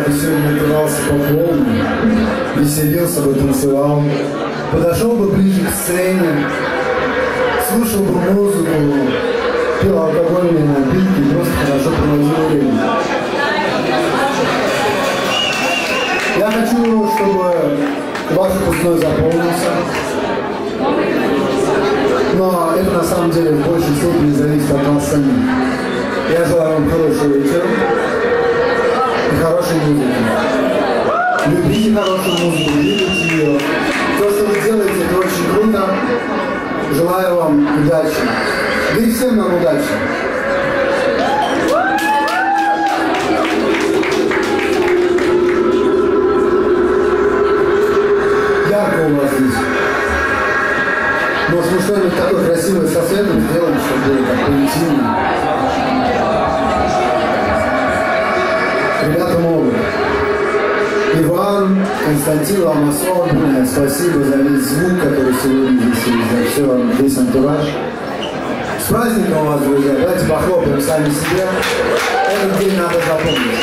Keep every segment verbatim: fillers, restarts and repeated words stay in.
бы сегодня отрывался по полной, веселился бы, танцевал, подошел бы ближе к сцене, слушал бы музыку, пил алкогольные напитки и просто хорошо проводил время. Я хочу, чтобы ваш выпускной заполнился, но это на самом деле в большей степени зависит от нас самих. Я желаю вам хорошего вечера и хорошей музыки. Любите хорошую музыку, любите ее. То, что вы делаете, это очень круто. Желаю вам удачи. Да и всем нам удачи. Ярко у вас здесь. Может, мы что-нибудь такое красивое со светом сделаем, чтобы было так интимно. Ребята могут. Иван, Константин, вам особенное спасибо за весь звук, который сегодня здесь есть, за все, весь антураж. С праздником вас, друзья. Давайте похлопаем сами себе. Этот день надо запомнить.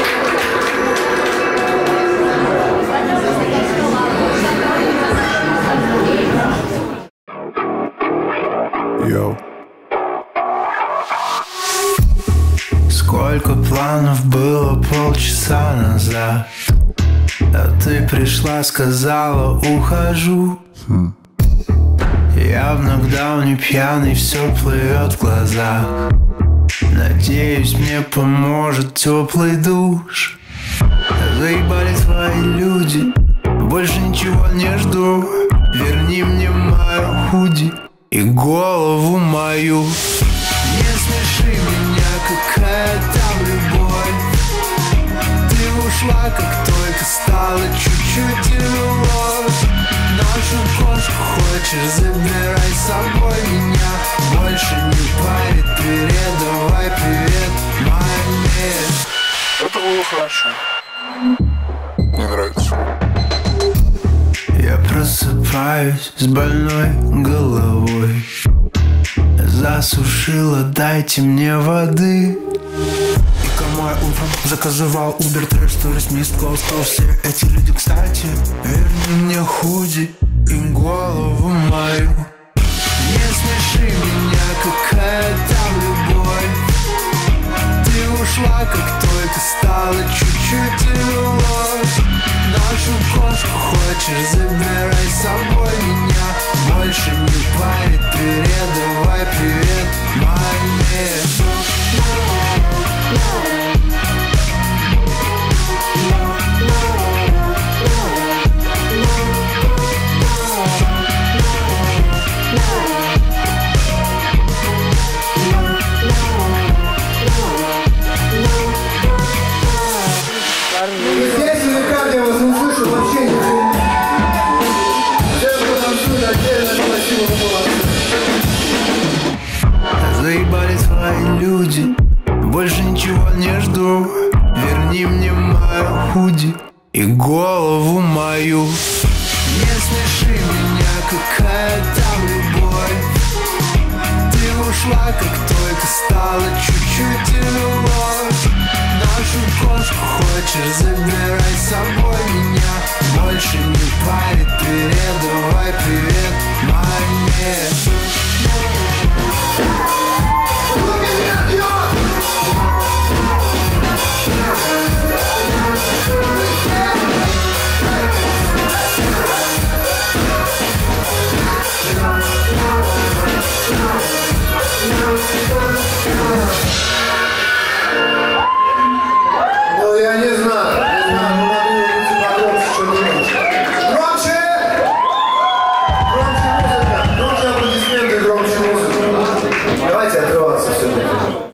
Йоу. Сколько планов было полчаса назад, а ты пришла, сказала, ухожу. хм. Я в нокдауне пьяный, все плывет в глазах. Надеюсь, мне поможет теплый душ. Заебали твои люди, больше ничего не жду. Верни мне мою худи и голову мою. Не смеши меня, какая там любовь. Ты ушла, как только стало чуть-чуть тяжело. Нашу кошку хочешь, забирай с собой меня. Больше не парит, передавай привет маме. Это было хорошо. Мне нравится. Я просыпаюсь с больной головой. Засушила, дайте мне воды. И кому я утром заказывал Uber, трэш, турист, мист, клоус, клоус. Все эти люди, кстати, верни мне худи и голову мою. Не смеши меня, какая там любовь. Ты ушла, как только стало чуть-чуть тяжело. Нашу кошку хочешь, забирай с собой меня. Больше не парит, передавай привет маме. Если Лекард, я вас не слышу, вообще не слышу. Все, кто танцует отдельно, спасибо, вы молодцы. Заебали твои люди, больше ничего не жду. Верни мне мою худи и голову мою.